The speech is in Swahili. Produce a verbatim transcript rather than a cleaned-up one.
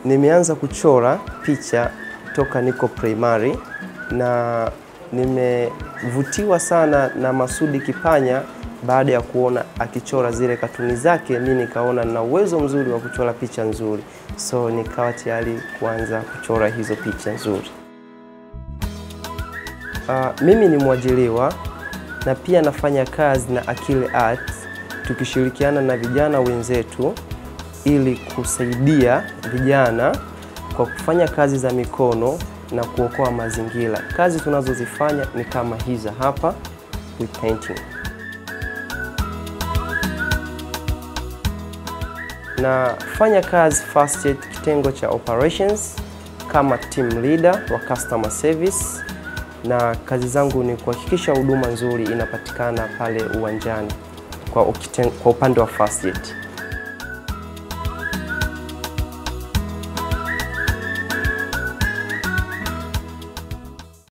Nimeanza kuchora picha toka niko primary na nimevutiwa sana na Masudi Kipanya baada ya kuona akichora zile katuni zake. Mimi nikaona na uwezo mzuri wa kuchora picha nzuri, so nikawa tayari kuanza kuchora hizo picha nzuri. Uh, mimi ni mwajiriwa na pia nafanya kazi na Akili Art, tukishirikiana na vijana wenzetu ili kusaidia vijana kwa kufanya kazi za mikono na kuokoa mazingira. Kazi tunazozifanya ni kama hizi hapa, with painting. Nafanya kazi First Aid kitengo cha operations kama team leader wa customer service, na kazi zangu ni kuhakikisha huduma nzuri inapatikana pale uwanjani kwa, kwa upande wa First Aid.